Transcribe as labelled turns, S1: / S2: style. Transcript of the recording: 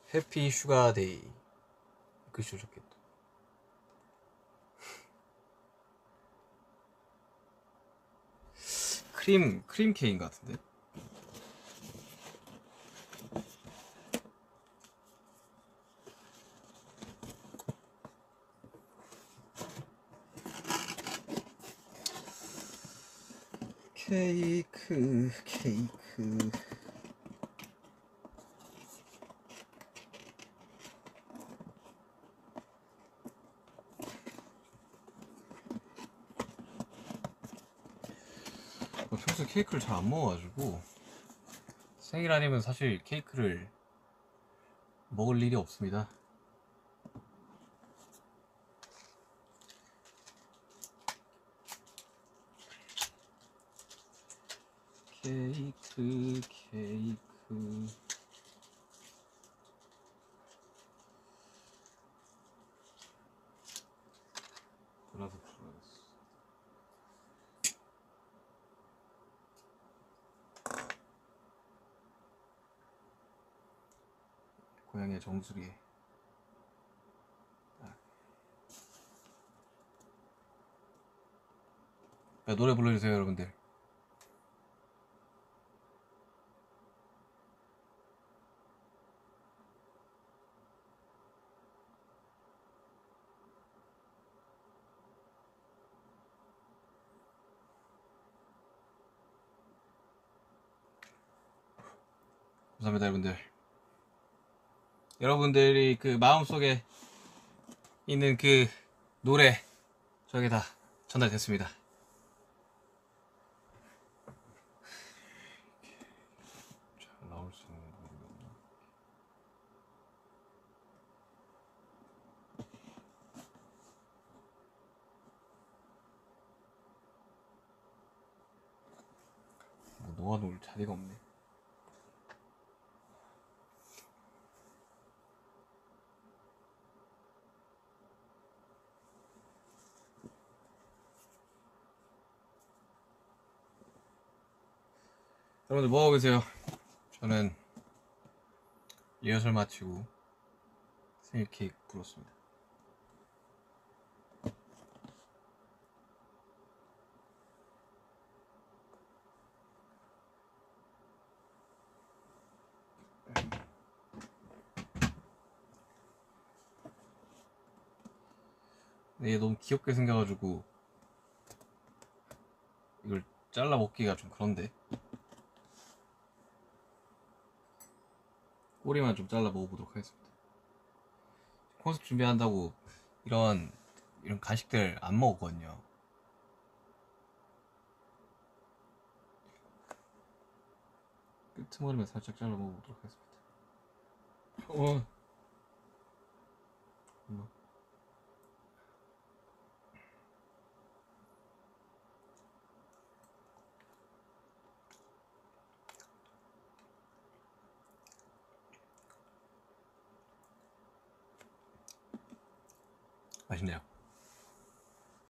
S1: 해피 슈가데이 글씨 좋겠다. 크림 케이크 같은데. 케이크 평소에 케이크를 잘 안 먹어가지고 생일 아니면 사실 케이크를 먹을 일이 없습니다. 케이크 돌아서 불러야겠어. 고양이의 정수리. 야, 노래 불러주세요 여러분들. 감사합니다 여러분들. 여러분들이 그 마음속에 있는 그 노래 저에게 다 전달됐습니다. 잘 나올 수 있는 방법이 없나? 뭐 놓아놓을 자리가 없네. 여러분들 뭐하고 계세요? 저는 리허설 마치고 생일 케이크 불었습니다. 얘 너무 귀엽게 생겨가지고 이걸 잘라 먹기가 좀 그런데 꼬리만 좀 잘라 먹어보도록 하겠습니다. 콘서트 준비한다고 이런 간식들 안 먹었거든요. 끄트머리만 살짝 잘라 먹어보도록 하겠습니다. 맛있네요.